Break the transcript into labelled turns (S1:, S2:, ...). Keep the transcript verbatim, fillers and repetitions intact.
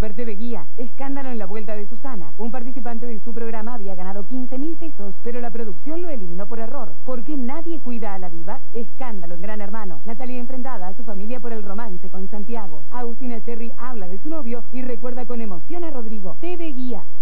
S1: Super T V Guía. Escándalo en la vuelta de Susana. Un participante de su programa había ganado quince mil pesos, pero la producción lo eliminó por error. ¿Por qué nadie cuida a la diva? Escándalo en Gran Hermano. Natalia enfrentada a su familia por el romance con Santiago. Agustina Cherry habla de su novio y recuerda con emoción a Rodrigo. T V Guía.